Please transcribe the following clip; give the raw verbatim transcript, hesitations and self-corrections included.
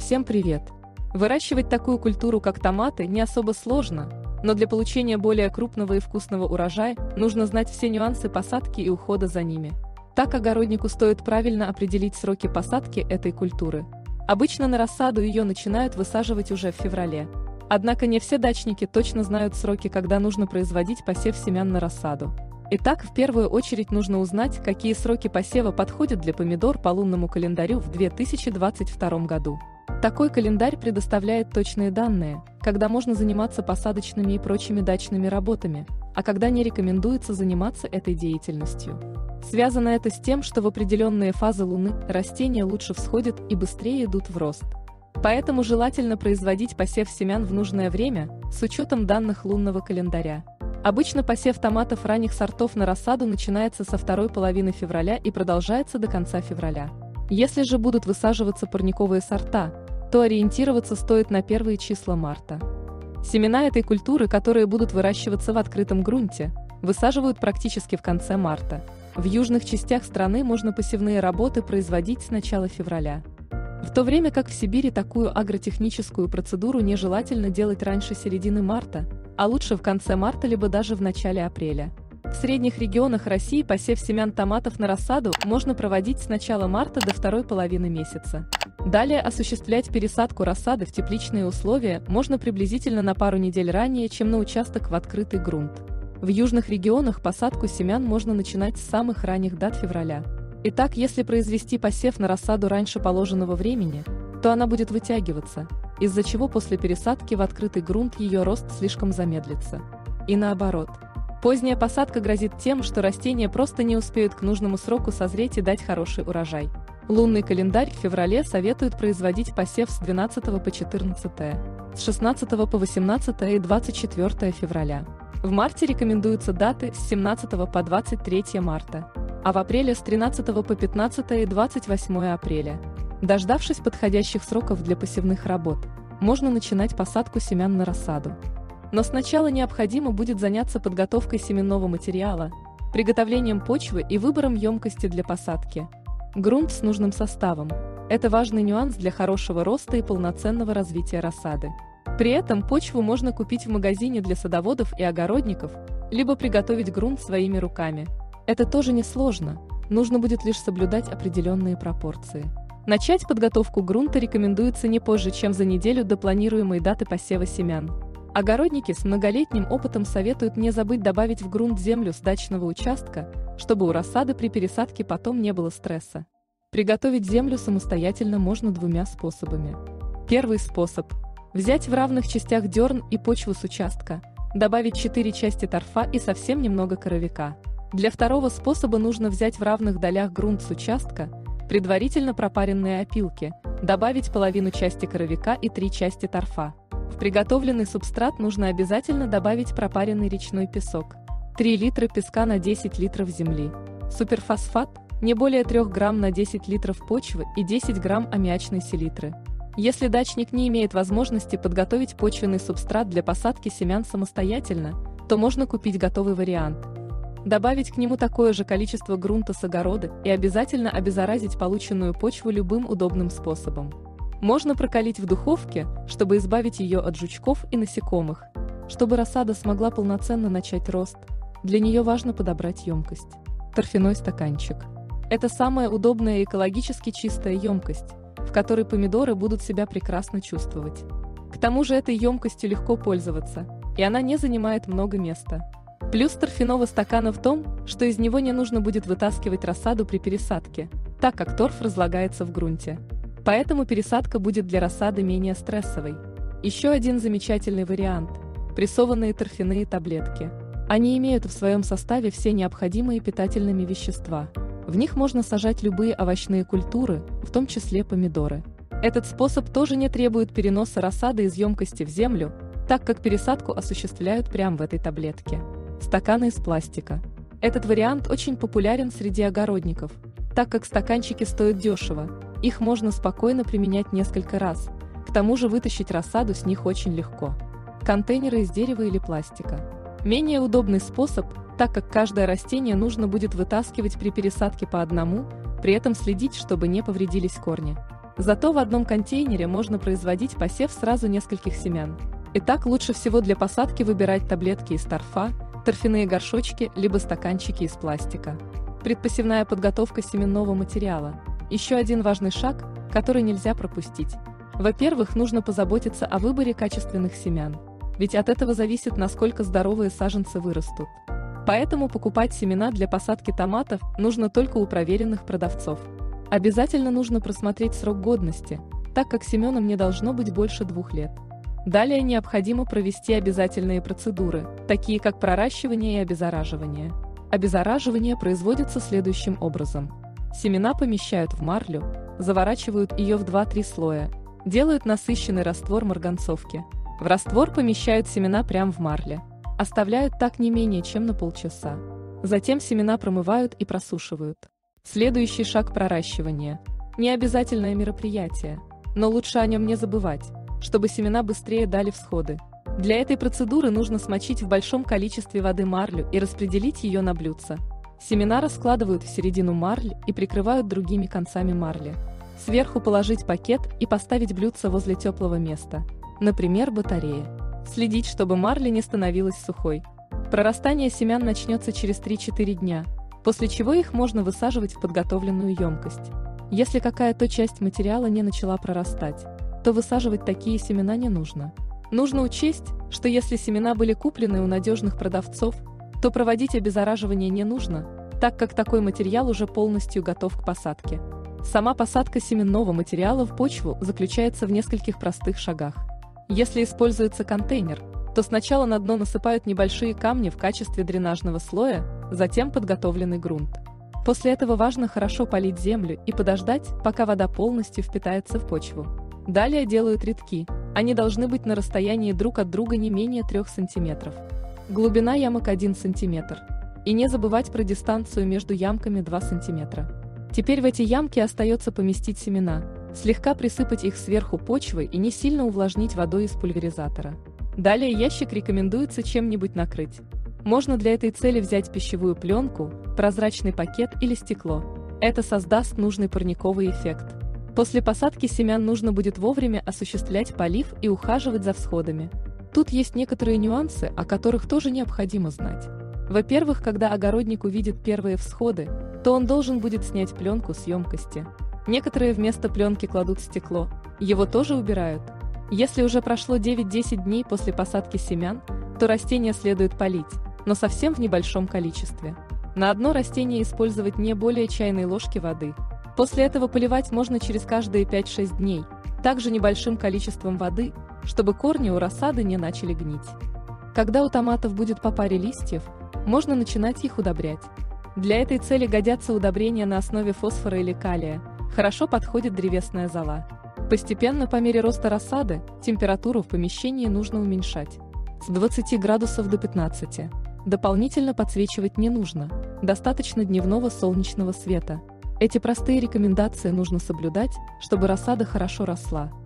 Всем привет! Выращивать такую культуру, как томаты, не особо сложно, но для получения более крупного и вкусного урожая нужно знать все нюансы посадки и ухода за ними. Так огороднику стоит правильно определить сроки посадки этой культуры. Обычно на рассаду ее начинают высаживать уже в феврале. Однако не все дачники точно знают сроки, когда нужно производить посев семян на рассаду. Итак, в первую очередь нужно узнать, какие сроки посева подходят для помидор по лунному календарю в две тысячи двадцать втором году. Такой календарь предоставляет точные данные, когда можно заниматься посадочными и прочими дачными работами, а когда не рекомендуется заниматься этой деятельностью. Связано это с тем, что в определенные фазы Луны растения лучше всходят и быстрее идут в рост. Поэтому желательно производить посев семян в нужное время с учетом данных лунного календаря. Обычно посев томатов ранних сортов на рассаду начинается со второй половины февраля и продолжается до конца февраля. Если же будут высаживаться парниковые сорта, то ориентироваться стоит на первые числа марта. Семена этой культуры, которые будут выращиваться в открытом грунте, высаживают практически в конце марта. В южных частях страны можно посевные работы производить с начала февраля. В то время как в Сибири такую агротехническую процедуру нежелательно делать раньше середины марта, а лучше в конце марта либо даже в начале апреля. В средних регионах России посев семян томатов на рассаду можно проводить с начала марта до второй половины месяца. Далее осуществлять пересадку рассады в тепличные условия можно приблизительно на пару недель ранее, чем на участок в открытый грунт. В южных регионах посадку семян можно начинать с самых ранних дат февраля. Итак, если произвести посев на рассаду раньше положенного времени, то она будет вытягиваться, из-за чего после пересадки в открытый грунт ее рост слишком замедлится. И наоборот. Поздняя посадка грозит тем, что растения просто не успеют к нужному сроку созреть и дать хороший урожай. Лунный календарь в феврале советует производить посев с двенадцатого по четырнадцатое, с шестнадцатого по восемнадцатое и двадцать четвёртое февраля. В марте рекомендуются даты с семнадцатого по двадцать третье марта, а в апреле с тринадцатого по пятнадцатое и двадцать восьмое апреля. Дождавшись подходящих сроков для посевных работ, можно начинать посадку семян на рассаду. Но сначала необходимо будет заняться подготовкой семенного материала, приготовлением почвы и выбором емкости для посадки. Грунт с нужным составом – это важный нюанс для хорошего роста и полноценного развития рассады. При этом почву можно купить в магазине для садоводов и огородников, либо приготовить грунт своими руками. Это тоже несложно, нужно будет лишь соблюдать определенные пропорции. Начать подготовку грунта рекомендуется не позже, чем за неделю до планируемой даты посева семян. Огородники с многолетним опытом советуют не забыть добавить в грунт землю с дачного участка, чтобы у рассады при пересадке потом не было стресса. Приготовить землю самостоятельно можно двумя способами. Первый способ – взять в равных частях дерн и почву с участка, добавить четыре части торфа и совсем немного коровика. Для второго способа нужно взять в равных долях грунт с участка, предварительно пропаренные опилки, добавить половину части коровика и три части торфа. В приготовленный субстрат нужно обязательно добавить пропаренный речной песок, три литра песка на десять литров земли, суперфосфат, не более трёх грамм на десять литров почвы и десять грамм аммиачной селитры. Если дачник не имеет возможности подготовить почвенный субстрат для посадки семян самостоятельно, то можно купить готовый вариант. Добавить к нему такое же количество грунта с огорода и обязательно обеззаразить полученную почву любым удобным способом. Можно прокалить в духовке, чтобы избавить ее от жучков и насекомых. Чтобы рассада смогла полноценно начать рост, для нее важно подобрать емкость. Торфяной стаканчик. Это самая удобная и экологически чистая емкость, в которой помидоры будут себя прекрасно чувствовать. К тому же этой емкостью легко пользоваться, и она не занимает много места. Плюс торфяного стакана в том, что из него не нужно будет вытаскивать рассаду при пересадке, так как торф разлагается в грунте. Поэтому пересадка будет для рассады менее стрессовой. Еще один замечательный вариант – прессованные торфяные таблетки. Они имеют в своем составе все необходимые питательные вещества. В них можно сажать любые овощные культуры, в том числе помидоры. Этот способ тоже не требует переноса рассады из емкости в землю, так как пересадку осуществляют прямо в этой таблетке. Стаканы из пластика. Этот вариант очень популярен среди огородников, так как стаканчики стоят дешево, их можно спокойно применять несколько раз, к тому же вытащить рассаду с них очень легко. Контейнеры из дерева или пластика. Менее удобный способ, так как каждое растение нужно будет вытаскивать при пересадке по одному, при этом следить, чтобы не повредились корни. Зато в одном контейнере можно производить посев сразу нескольких семян. Итак, лучше всего для посадки выбирать таблетки из торфа, торфяные горшочки, либо стаканчики из пластика. Предпосевная подготовка семенного материала. Еще один важный шаг, который нельзя пропустить. Во-первых, нужно позаботиться о выборе качественных семян, ведь от этого зависит, насколько здоровые саженцы вырастут. Поэтому покупать семена для посадки томатов нужно только у проверенных продавцов. Обязательно нужно просмотреть срок годности, так как семенам не должно быть больше двух лет. Далее необходимо провести обязательные процедуры, такие как проращивание и обеззараживание. Обеззараживание производится следующим образом. Семена помещают в марлю, заворачивают ее в два-три слоя, делают насыщенный раствор марганцовки. В раствор помещают семена прямо в марле. Оставляют так не менее чем на полчаса. Затем семена промывают и просушивают. Следующий шаг – проращивание. Не обязательное мероприятие, но лучше о нем не забывать, чтобы семена быстрее дали всходы. Для этой процедуры нужно смочить в большом количестве воды марлю и распределить ее на блюдце. Семена раскладывают в середину марль и прикрывают другими концами марли. Сверху положить пакет и поставить блюдце возле теплого места, например, батареи. Следить, чтобы марля не становилась сухой. Прорастание семян начнется через три-четыре дня, после чего их можно высаживать в подготовленную емкость. Если какая-то часть материала не начала прорастать, то высаживать такие семена не нужно. Нужно учесть, что если семена были куплены у надежных продавцов, то проводить обеззараживание не нужно, так как такой материал уже полностью готов к посадке. Сама посадка семенного материала в почву заключается в нескольких простых шагах. Если используется контейнер, то сначала на дно насыпают небольшие камни в качестве дренажного слоя, затем подготовленный грунт. После этого важно хорошо полить землю и подождать, пока вода полностью впитается в почву. Далее делают рядки, они должны быть на расстоянии друг от друга не менее трёх сантиметров. Глубина ямок один сантиметр. И не забывать про дистанцию между ямками два сантиметра. Теперь в эти ямки остается поместить семена, слегка присыпать их сверху почвой и не сильно увлажнить водой из пульверизатора. Далее ящик рекомендуется чем-нибудь накрыть. Можно для этой цели взять пищевую пленку, прозрачный пакет или стекло. Это создаст нужный парниковый эффект. После посадки семян нужно будет вовремя осуществлять полив и ухаживать за всходами. Тут есть некоторые нюансы, о которых тоже необходимо знать. Во-первых, когда огородник увидит первые всходы, то он должен будет снять пленку с емкости. Некоторые вместо пленки кладут стекло, его тоже убирают. Если уже прошло девять-десять дней после посадки семян, то растения следует полить, но совсем в небольшом количестве. На одно растение использовать не более чайной ложки воды. После этого поливать можно через каждые пять-шесть дней, также небольшим количеством воды, чтобы корни у рассады не начали гнить. Когда у томатов будет по паре листьев, можно начинать их удобрять. Для этой цели годятся удобрения на основе фосфора или калия, хорошо подходит древесная зола. Постепенно по мере роста рассады температуру в помещении нужно уменьшать с двадцати градусов до пятнадцати. Дополнительно подсвечивать не нужно, достаточно дневного солнечного света. Эти простые рекомендации нужно соблюдать, чтобы рассада хорошо росла.